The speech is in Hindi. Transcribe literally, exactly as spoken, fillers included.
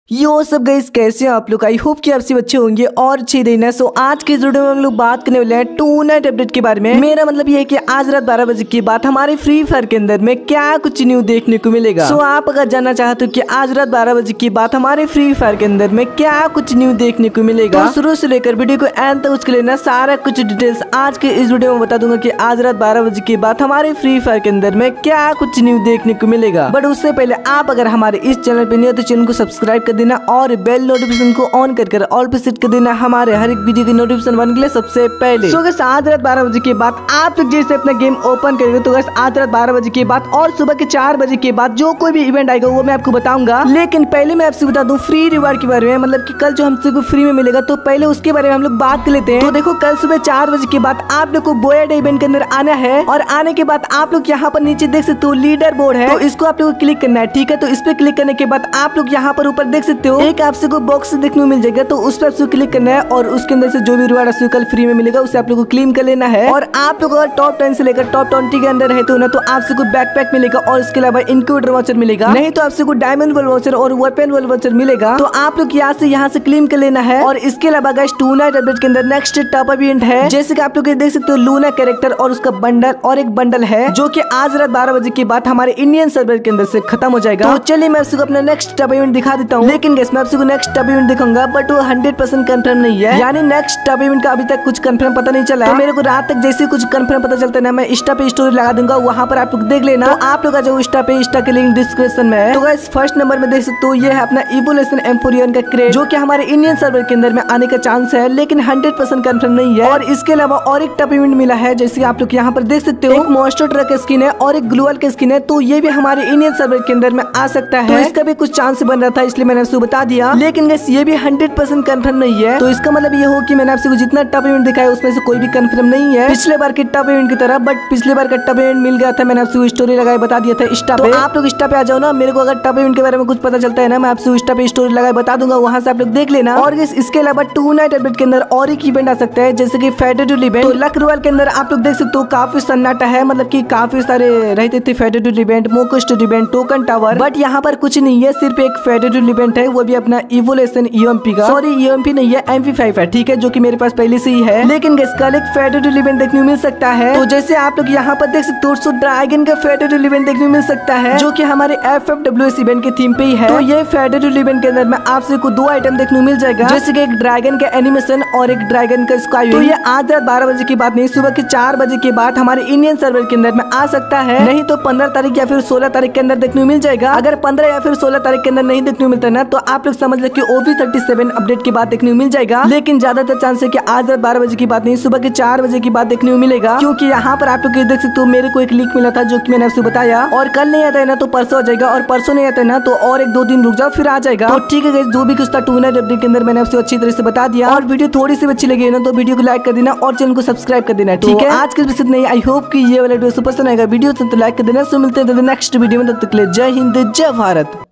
यो सब गाइस, कैसे हैं आप लोग। आई होप कि आप सब अच्छे होंगे और अच्छे रहना। सो आज के इस वीडियो में हम लोग बात करने वाले हैं टू नाइट अपडेट के बारे में। मेरा मतलब ये है कि आज रात बारह बजे के बाद हमारे फ्री फायर के अंदर में क्या कुछ न्यू देखने को मिलेगा। सो आप अगर जानना चाहते हो कि आज रात बारह बजे के बाद हमारे फ्री फायर के अंदर में क्या कुछ न्यू देखने को मिलेगा, तो शुरू से लेकर वीडियो को एंड तक उसके लेना सारा कुछ डिटेल्स आज के इस वीडियो में बता दूंगा कि आज रात बारह बजे के बाद हमारे फ्री फायर के अंदर में क्या कुछ न्यू देखने को मिलेगा। बट उससे पहले आप अगर हमारे इस चैनल पे नहीं हो तो चैनल को सब्सक्राइब कर देना और बेल नोटिफिकेशन को ऑन कर कर ऑल पे सेट कर देना हमारे हर एक वीडियो की नोटिफिकेशन बनने के लिए सबसे पहले। सो गाइस, आज रात बारह बजे के बाद आप लोग जैसे अपना गेम ओपन करेंगे तो गाइस आज रात बारह बजे के बाद और सुबह के चार बजे के बाद जो कोई भी इवेंट आएगा वो मैं आपको बताऊंगा। लेकिन पहले मैं आपसे बता दूं फ्री रिवार्ड के बारे में, मतलब कि कल जो हमसे को फ्री में मिलेगा तो पहले उसके बारे में हम लोग बात कर लेते हैं। तो देखो, कल सुबह चार बजे के बाद आप लोग को बोया डे इवेंट के अंदर आना है और आने के बाद आप लोग यहाँ पर नीचे देख सकते हो लीडर बोर्ड है, तो इसको आप लोग को क्लिक करना है। ठीक है, तो इस पे क्लिक करने के बाद आप लोग यहाँ पर ऊपर देख सकते हो एक आपसे को बॉक्स देखने को मिल जाएगा, तो उस पर आपसे क्लिक करना है और उसके अंदर से जो भी रिवार्ड आपसे कल फ्री में मिलेगा उसे आप लोग को क्लेम कर लेना है। और आप लोग अगर टॉप टेन से लेकर टॉप ट्वेंटी के अंदर है तो ना तो आपसे को बैकपैक मिलेगा और इसके अलावा इनक्यूबेटर वाउचर मिलेगा, नहीं तो आपसे को डायमंड वर्ल्ड वाउचर और वेपन वर्ल्ड वाउचर मिलेगा। तो आप लोग यहाँ से यहाँ से क्लेम कर लेना है। और इसके अलावा गाइस टू नाइट अपडेट के अंदर नेक्स्ट टॉप इवेंट है, जैसे कि आप लोग देख सकते हो लूना कैरेक्टर और उसका बंडल और एक बंडल है जो कि आज रात बारह बजे के बाद हमारे इंडियन सर्वर के अंदर से खत्म हो जाएगा। तो चलिए मैं आपको अपना नेक्स्ट टॉप इवेंट दिखा देता हूँ। लेकिन गाइस मैं आपको नेक्स्ट टॉप इवेंट दिखाऊंगा बट वो हंड्रेड परसेंट कंफर्म नहीं है, यानी नेक्स्ट टॉप इवेंट का अभी तक कुछ कंफर्म पता नहीं चला है। तो मेरे को रात तक जैसे कुछ कंफर्म पता चलता है ना, मैं इंस्टा पे स्टोरी लगा दूंगा, वहाँ पर आप लोग देख लेना। तो आप लोग आ जाओ इंस्टा पे, इंस्टा के लिंक डिस्क्रिप्शन में है। तो गाइस फर्स्ट नंबर में देख सकते हो ये है अपना इवोल्यूशन एम्पोरियन का क्रेड जो कि हमारे इंडियन सर्वर के अंदर में आने का चांस है, लेकिन हंड्रेड परसेंट कंफर्म नहीं है। और इसके अलावा और एक टॉप इवेंट मिला है, जैसे आप लोग यहाँ पर देख सकते हो एक मॉन्स्टर ट्रक स्किन है और एक ग्लूअल का स्किन है, तो ये भी हमारे इंडियन सर्वर के अंदर में आ सकता है। तो इसका भी कुछ चांस बन रहा था, इसलिए मैंने आपको बता दिया। लेकिन गाइस ये भी हंड्रेड परसेंट कंफर्म नहीं है, तो इसका मतलब ये हो कि मैंने आपसे जितना टॉप इवेंट दिखाया उसमें से कोई भी कंफर्म नहीं है पिछले बार के टॉप इवेंट की तरह। बट पिछले बार का टॉप इवेंट मिल गया था, मैंने आपसे स्टोरी लगाए बता दिया था इंस्टा पे। तो आप लोग इंस्टा पे आ जाओ ना, मेरे को अगर टॉप इवेंट के बारे में कुछ पता चलता है ना, मैं आपसे इंस्टा पे स्टोरी लगाए बता दूंगा, वहां से आप लोग देख लेना। और इसके अलावा टू नाइट अपडेट के अंदर और एक इवेंट आ सकता है, जैसे कि फेडरल इवेंट। तो लक रॉयल के अंदर आप लोग देख सकते हो काफी सन्नाटा है, मतलब की काफी सारे रहते थे फेडरल इवेंट, मोकोस्ट इवेंट, टोकन टावर, बट यहाँ पर कुछ नहीं है, सिर्फ एक फेडरल इवेंट है, वो भी अपना इवोल्यूशन ईएमपी का, सॉरी ईएमपी नहीं है एम पी फाइव है, ठीक है, जो कि मेरे पास पहले से ही है। लेकिन गाइस कल एक फेडरल इवेंट देखने को मिल सकता है, तो जैसे आप लोग यहाँ पर देख सकते हो ड्रैगन का फेडरल इवेंट देखने को मिल सकता है, जो कि हमारे F F W S event के थीम पे ही है। तो ये फेडरल इवेंट के अंदर में आपसे को दो आइटम देखने को मिल जाएगा, जैसे कि एक ड्रैगन का एनिमेशन और एक ड्रैगन का स्काई। तो ये आज रात बारह बजे की बात नहीं, सुबह के चार बजे के बाद हमारे इंडियन सर्वर के अंदर में आ सकता है, नहीं तो पंद्रह तारीख या फिर सोलह तारीख के अंदर देखने को मिल जाएगा। अगर पंद्रह या फिर सोलह तारीख के अंदर नहीं देखने को मिलता ना, तो आप लोग समझ लो कि ओवी थर्टी सेवन अपडेट के बाद देखने को मिल जाएगा। लेकिन ज्यादातर चांस है कि आज रात बारह बजे की बात नहीं, सुबह के चार बजे की बात देखने को मिलेगा, क्योंकि यहाँ पर आप लोग देख सकते हो मेरे को एक लीक मिला था जो कि मैंने आपसे बताया। और कल नहीं आता है ना तो परसों आ जाएगा, और परसों नहीं आता है ना तो और एक दो दिन रुक जाओ फिर आ जाएगा। तो ठीक है गाइस, जो भी कुछ था टू नाइट अपडेट के अंदर मैंने आपसे अच्छी तरह से बता दिया। और वीडियो थोड़ी सी अच्छी लगी ना तो वीडियो को लाइक कर देना और चैनल को सब्सक्राइब कर देना, ठीक है। आज के विषय नहीं, आई होप कि ये वाला वीडियो पसंद आएगा, वीडियो तो लाइक कर देना। सो मिलते हैं नेक्स्ट वीडियो में, तब तक के लिए जय हिंद जय भारत।